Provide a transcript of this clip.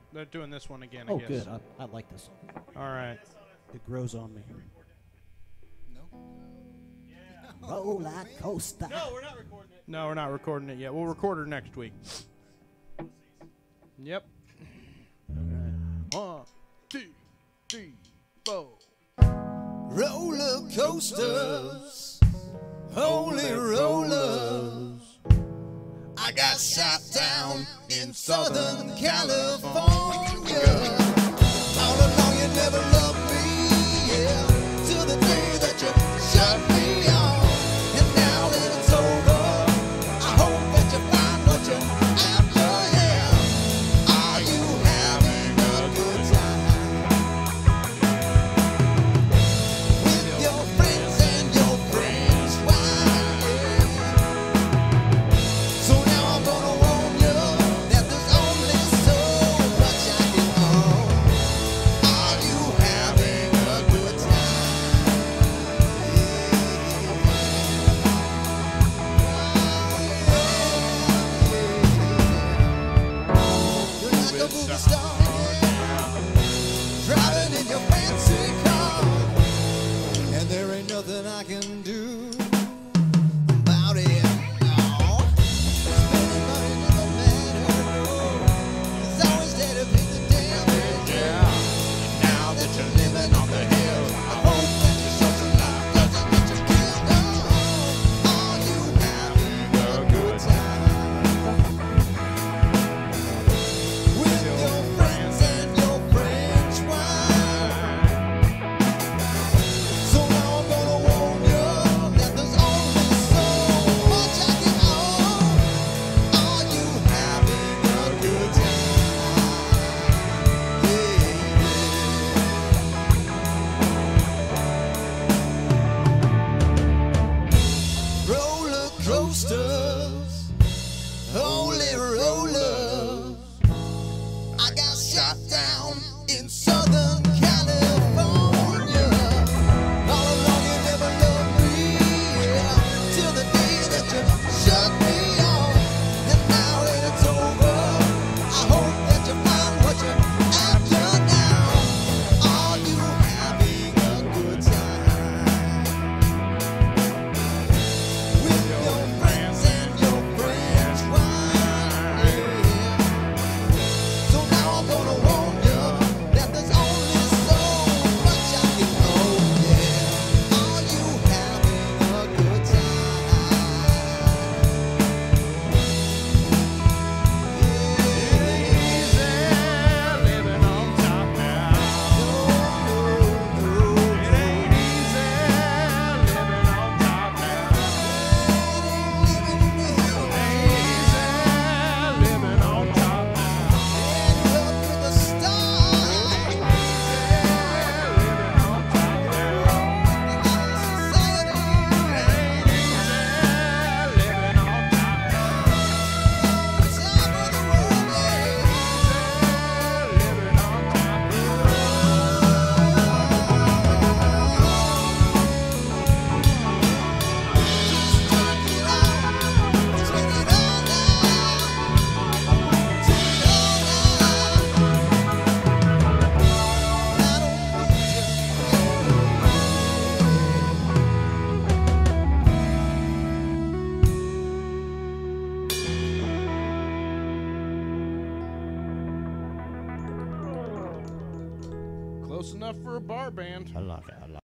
They're doing this one again, I Oh, guess. good. I like this. All right. It grows on me. No. Roller coaster. No, we're not recording it. No, we're not recording it yet. We'll record her next week. Yep. All right. 1, 2, 3, 4. Roller coasters, holy rollers. I got shot down in Southern California. All along you never loved me, yeah, till the day that you shut me off. And now that it's over, I hope that you find what you're after, yeah. Are you having a good time? With your friends and your friends, why, yeah. So now I'm gonna warn you that there's only so much I can own. Are you having a good time? You're like a movie star, yeah. Driving in your fancy car, and there ain't nothing I can do about it. No. Spending money never matter, no. It's always there to pay the damage, yeah. And now that you're living on the hill, I hope that your social life doesn't get you killed. No. Are you having a good time? With your friends and your French wine. So now I'm gonna warn you that there's only so much I can own. Are you having a good time? Yeah. Roller coasters, holy rollers. I got shot down in Southern California. All along you never loved me, yeah, till the day that you shut me off. And now that it's over, I hope that you find what you're after now. Are you having a good time? With your friends and your friends, wine, yeah. So now I'm gonna warn you that there's only so much I can own, yeah. Are you having a good time? Living on top now. It ain't easy living on top now. Living on top now. Up to the stars. Living on top now. Society. Living on top now. Top of the world, yeah. Living on top now. Close enough for a bar band. I like it. I like